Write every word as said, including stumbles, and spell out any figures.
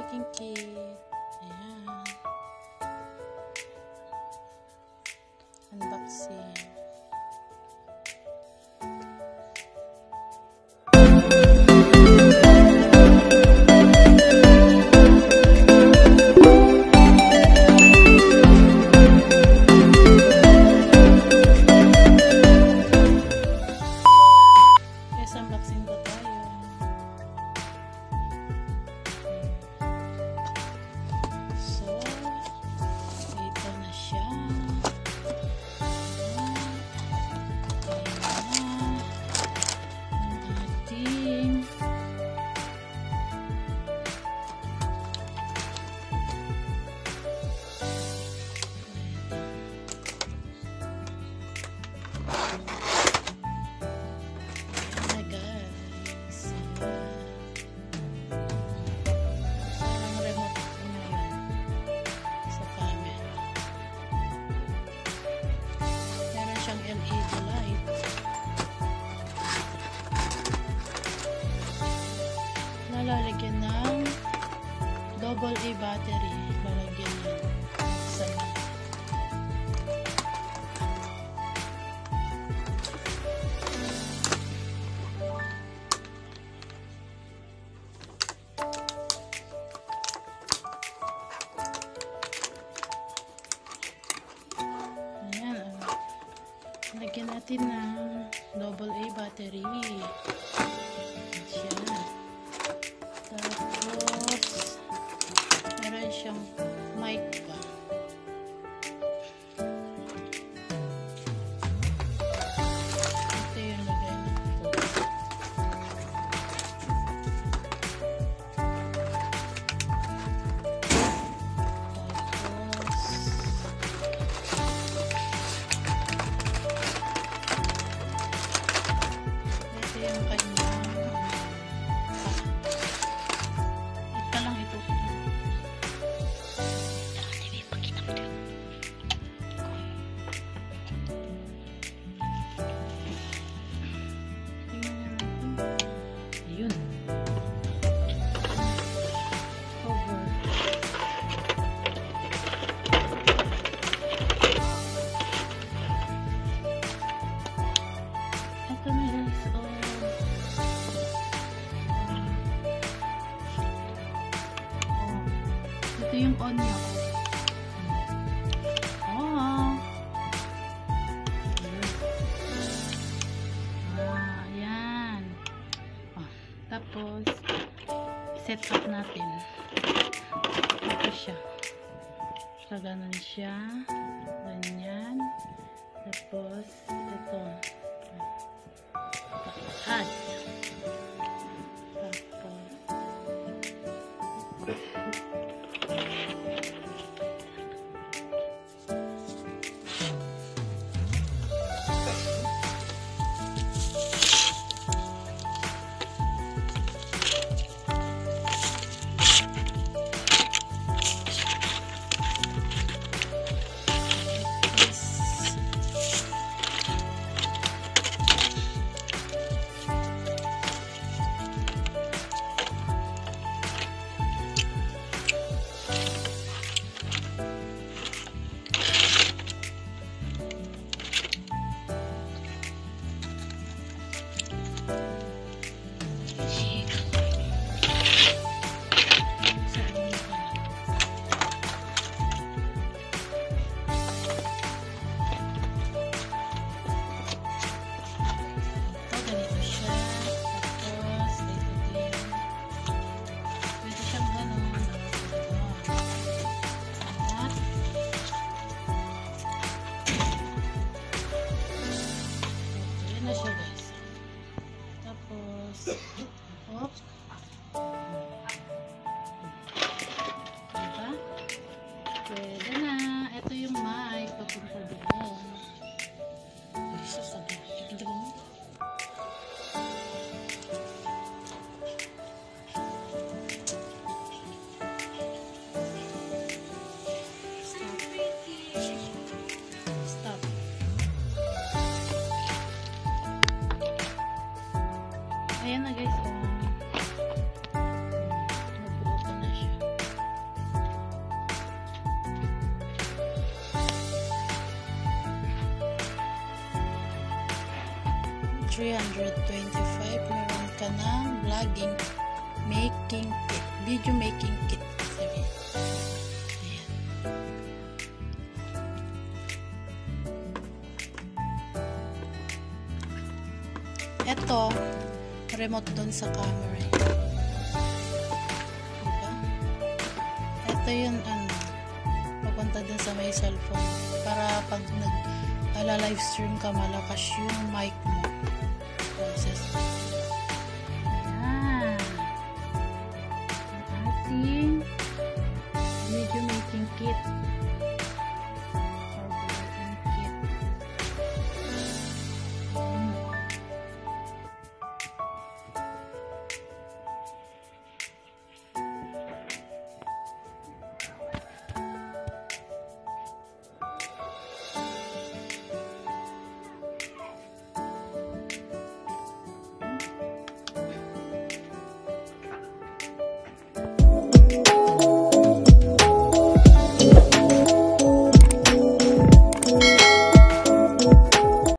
packing kit. Ayan. Unboxing. Yes, unboxing po tayo. So, ito na siya. L E D light. Nalalagyan ng double A battery. Lalagyan yan. Sana. Lagyan natin ng double A battery. Siya. Tapos, meron siyang mic pa. Ito yung lagay na ito. Ito yung on niya. Oh. Ah, ayan. Oh, tapos, set up natin. Ito siya. So, ganun siya. Ganyan. Tapos, ito. Add. three hundred twenty-five, meron ka ng vlogging, making kit, video making kit. Sabi. Ayan. Ito, remote dun sa camera. Diba? Ito yung ano, papunta dun sa may cellphone para pag nag ala live stream ka, malakas yung mic mo.